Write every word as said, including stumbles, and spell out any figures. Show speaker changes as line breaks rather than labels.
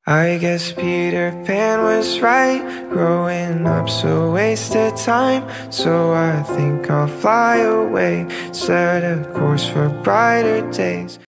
I guess Peter Pan was right, growing up's a waste of time. So I think I'll fly away, set a course for brighter days.